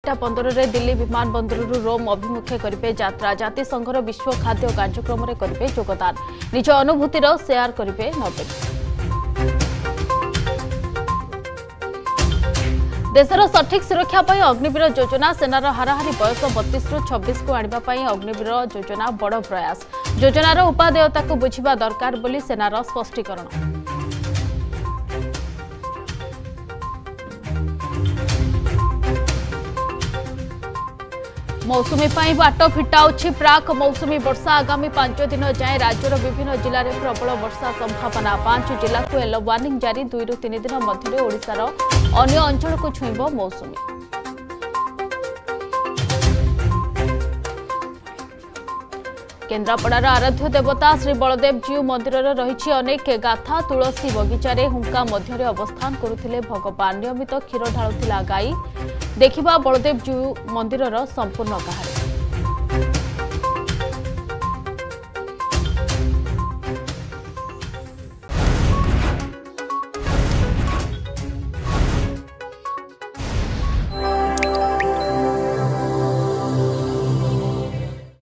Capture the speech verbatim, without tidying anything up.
एकटा पंद्रह रे दिल्ली विमान बंदरु रोम अभिमुखे करिवे यात्रा जातिसंघर विश्व खाद्य कार्यक्रम रे करिवे योगदान निज अनुभूतिर शेयर करिवे नवीन। देशर सठिक सुरक्षा पर अग्निवीर योजना सेनार हाराहारी बयस बत्तीस रु छब्बीस को आने अग्निवीर योजना बड़ प्रयास योजनार उपादेयता को बुझा दरकार बोली सेनार स्पष्टीकरण। मौसुमी पाई बाट फिटाउछि प्राक मौसुमी वर्षा आगामी पांच दिन जाए राज्यर विभिन्न जिले में प्रबल वर्षा संभावना पांच जिला को येलो वार्निंग जारी दुई रु तीन दिन मध्य ओडिशार अन्य अंचल को छुईब मौसुमी। केन्द्रापड़ार आराध्य देवता श्री बलदेव जीउ मंदिर रही अनेक गाथा तुलसी बगीचारे हुंका मध्य अवस्थान करुथिले भगवान नियमित क्षीर ढालुथिला गाई देखिबा बलदेव जीउ मंदिर संपूर्ण कहानी।